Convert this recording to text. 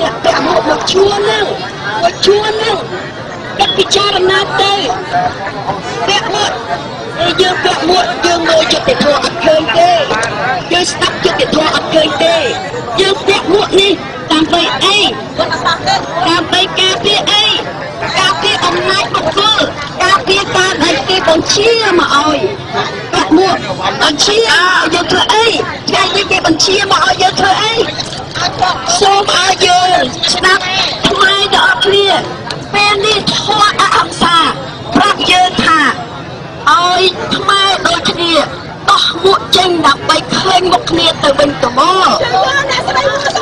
អ្នកពាក់មួកមកជួនហ្នឹងគាត់ពិចារណាទៅពាក់មួកយើងពាក់មួកយើងមើលចិត្តធម៌អត់ឃើញទេយើងស្ដាប់ចិត្តធម៌អត់ឃើញទេយើងពាក់មួកនេះដើម្បីអីដើម្បីការពារអីការពារអំណាចបុគ្គលការពារការដែលគេបញ្ជាមកឲ្យពាក់មួកបញ្ជាយើងធ្វើអីថ្ងៃនេះគេបញ្ជាមកឲ្យយើងធ្វើអីសូមឲ្យយើងស្ដាប់ខ្មែរទាំងអស់គ្នាពេលនេះធម៌អហិង្សាប្រាប់យើងថាឲ្យខ្មែរដូចគ្នាដោះមួកចេញដើម្បីឃើញមុខគ្នាទៅវិញទៅមក